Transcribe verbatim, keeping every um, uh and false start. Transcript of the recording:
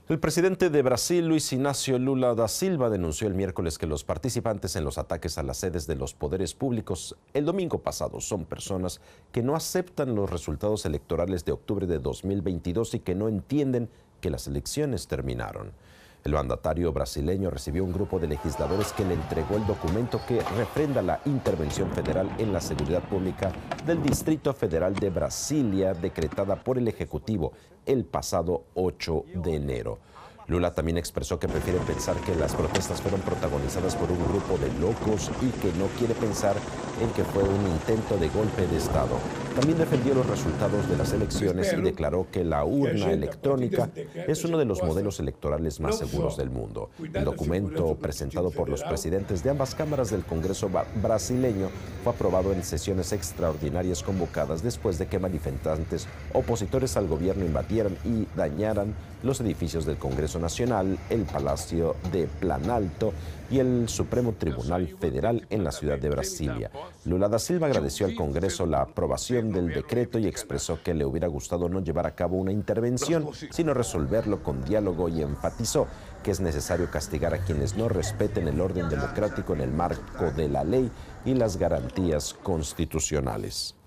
El presidente de Brasil, Luis Inácio Lula da Silva, denunció el miércoles que los participantes en los ataques a las sedes de los poderes públicos el domingo pasado son personas que no aceptan los resultados electorales de octubre de dos mil veintidós y que no entienden que las elecciones terminaron. El mandatario brasileño recibió un grupo de legisladores que le entregó el documento que refrenda la intervención federal en la seguridad pública del Distrito Federal de Brasilia, decretada por el Ejecutivo el pasado ocho de enero. Lula también expresó que prefiere pensar que las protestas fueron protagonizadas por un grupo de locos y que no quiere pensar en que fue un intento de golpe de Estado. También defendió los resultados de las elecciones y declaró que la urna electrónica es uno de los modelos electorales más seguros del mundo. El documento presentado por los presidentes de ambas cámaras del Congreso brasileño fue aprobado en sesiones extraordinarias convocadas después de que manifestantes opositores al gobierno invadieran y dañaran los edificios del Congreso Nacional, el Palacio de Planalto y el Supremo Tribunal Federal en la ciudad de Brasilia. Lula da Silva agradeció al Congreso la aprobación del decreto y expresó que le hubiera gustado no llevar a cabo una intervención, sino resolverlo con diálogo, y enfatizó que es necesario castigar a quienes no respeten el orden democrático en el marco de la ley y las garantías constitucionales.